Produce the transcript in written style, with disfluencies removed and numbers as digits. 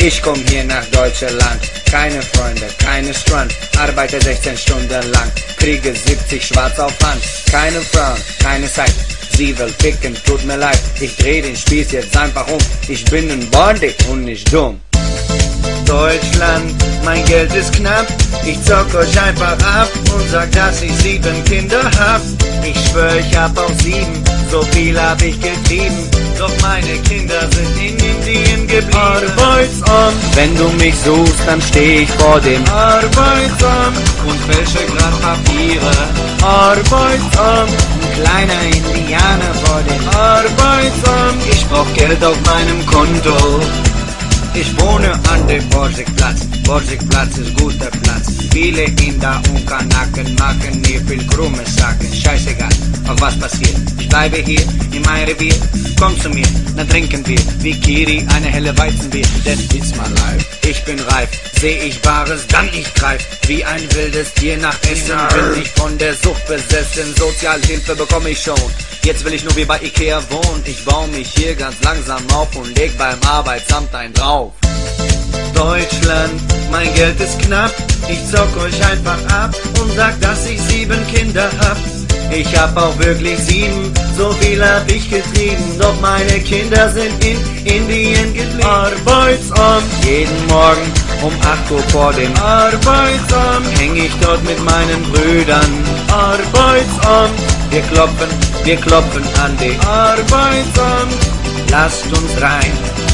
Ich komm hier nach Deutschland, keine Freunde, keine Strand, arbeite 16 Stunden lang, kriege 70 schwarz auf Hand, keine Frauen, keine Zeit, sie will ficken, tut mir leid, ich dreh den Spieß jetzt einfach um, ich bin ein Bandit und nicht dumm. Deutschland, mein Geld ist knapp, ich zock euch einfach ab und sag, dass ich 7 Kinder hab. Ich schwör, ich hab auch 7, so viel hab ich getrieben, doch meine Kinder sind in Indien geblieben. Arbeitsamt, wenn du mich suchst, dann steh ich vor dem Arbeitsamt und fälsche grad Papiere. Arbeitsamt, ein kleiner Indianer vor dem Arbeitsamt, ich brauch Geld auf meinem Konto. Ich wohne an dem Borsigplatz, Borsigplatz ist guter Platz. Viele Inder und Kanaken machen mir viel krumme Sachen. Scheißegal, auch was passiert. Ich bleibe hier in meinem Revier. Komm zu mir, dann trinken wir wie Kiri eine helle Weizenbier. Denn it's my life, ich bin reif. Seh ich Wahres, dann ich greif. Wie ein wildes Tier nach Essen bin ich von der Sucht besessen. Sozialhilfe bekomme ich schon. Jetzt will ich nur wie bei Ikea wohnen. Ich baue mich hier ganz langsam auf und leg beim Arbeitsamt ein drauf. Deutschland, mein Geld ist knapp, ich zock euch einfach ab und sag, dass ich 7 Kinder hab. Ich hab auch wirklich 7, so viel hab ich getrieben, doch meine Kinder sind in Indien geblieben. Arbeitsamt, jeden Morgen um 8 Uhr vor dem Arbeitsamt häng ich dort mit meinen Brüdern. Arbeitsamt, wir klopfen an die Arbeitsamt, lasst uns rein.